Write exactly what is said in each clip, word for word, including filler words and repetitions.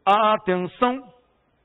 Atenção!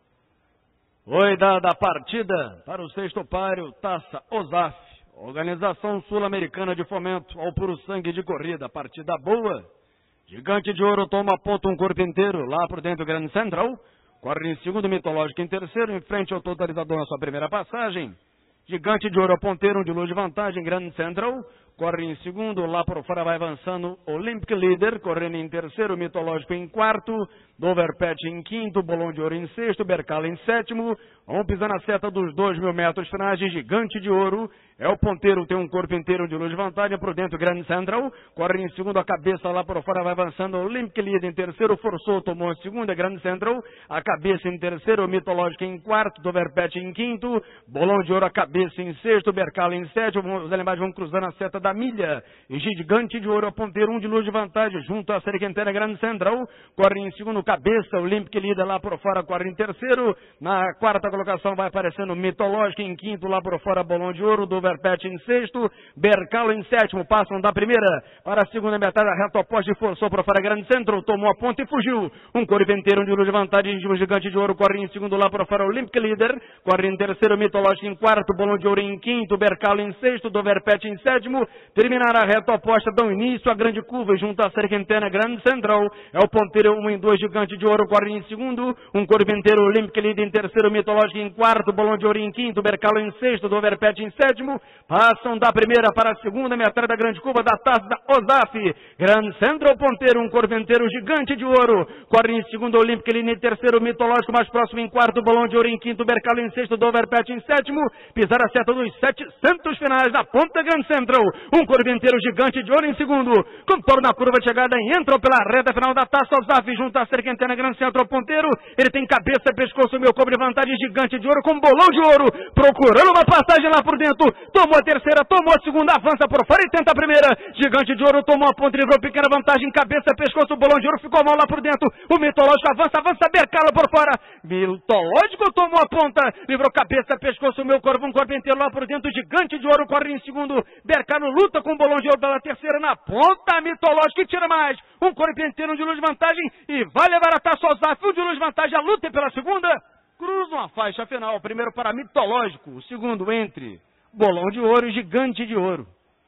Foi dada a partida para o sexto páreo Taça Osaf, Organização Sul-Americana de Fomento ao Puro Sangue de Corrida. Partida boa. Gigante de Ouro toma ponto um corpo inteiro lá por dentro do Grande Central. Corre em segundo, Mitológico em terceiro, em frente ao Totalizador na sua primeira passagem. Gigante de Ouro ao ponteiro, um de luz de vantagem, Grande Central. Corre em segundo, lá por fora vai avançando Olympic Leader, correndo em terceiro, Mitológico em quarto, Doverpet em quinto, Bolão de Ouro em sexto, Bercala em sétimo. Vamos pisar na seta dos dois mil metros finais de Gigante de Ouro. É o ponteiro, tem um corpo inteiro de luz de vantagem, por dentro Grande Central. Corre em segundo, a cabeça lá por fora vai avançando Olympic Leader em terceiro, forçou, tomou em segundo, é Grande Central. A cabeça em terceiro, Mitológico em quarto, Doverpet em quinto, Bolão de Ouro a cabeça em sexto, Bercala em sétimo. Os animais vão cruzando a seta da milha. E Gigante de Ouro a ponteiro, um de luz de vantagem, junto à Serquentena Grande Central. Corre em segundo, cabeça, Olympic Leader lá por fora, corre em terceiro. Na quarta colocação vai aparecendo Mitológico em quinto, lá por fora, Bolão de Ouro, Doverpet em sexto, Bercalo em sétimo. Passam da primeira para a segunda metade, a reta oposta e forçou para fora Grande Central, tomou a ponta e fugiu. Um corpo inteiro, um de luz de vantagem, o Gigante de Ouro corre em segundo, lá por fora, Olympic Leader. Corre em terceiro, Mitológico em quarto, Bolão de Ouro em quinto, Bercalo em sexto, Doverpet em sétimo. Terminar a reta oposta, dão início à grande curva junto à Serquentena Grande Central. É o ponteiro um em dois, Gigante de Ouro corre em segundo, um corpo inteiro, Olympic Leader em terceiro, Mitológico em quarto, Bolão de Ouro em quinto, Bercalo em sexto, Doverpet em sétimo. Passam da primeira para a segunda metade da grande curva da Taça da Osaf. Grande Central ponteiro, um corpo inteiro, Gigante de Ouro corre em segundo, Olympic Leader em terceiro, Mitológico mais próximo em quarto, Bolão de Ouro em quinto, Bercalo em sexto, Doverpet em sétimo. Pisar a seta dos setecentos finais da ponta Grande Central. Um corpo inteiro, Gigante de Ouro em segundo. Contorna a curva de chegada e entrou pela reta final da Taça Osaf junto à Serquentena Grande Central ponteiro. Ele tem cabeça, pescoço, meu cobre de vantagem, Gigante de Ouro com Bolão de Ouro, procurando uma passagem lá por dentro. Tomou a terceira, tomou a segunda, avança por fora e tenta a primeira. Gigante de Ouro tomou a ponta, livrou pequena vantagem, cabeça, pescoço, Bolão de Ouro ficou mal lá por dentro. O Mitológico avança, avança, Bercalo por fora. Mitológico tomou a ponta, livrou cabeça, pescoço, meu corpo, um corpo inteiro lá por dentro. Gigante de Ouro corre em segundo, Bercalo luta com o Bolão de Ouro pela terceira na ponta. Mitológico que tira mais, um corpo inteiro de luz de vantagem e vai levar a Taça Osaf, um de luz de vantagem, a luta pela segunda. Cruzam a faixa final, primeiro para Mitológico, o segundo entre Bolão de Ouro e Gigante de Ouro.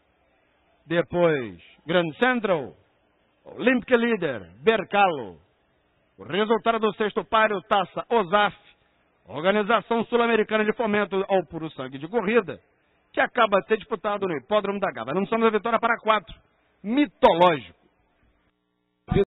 Depois, Grande Central, Olympic Leader, Bercalo. O resultado do sexto páreo, Taça Osaf, Organização Sul-Americana de Fomento ao Puro Sangue de Corrida, que acaba de ser disputado no Hipódromo da Gávea. Não somos a vitória para quatro. Mitológico.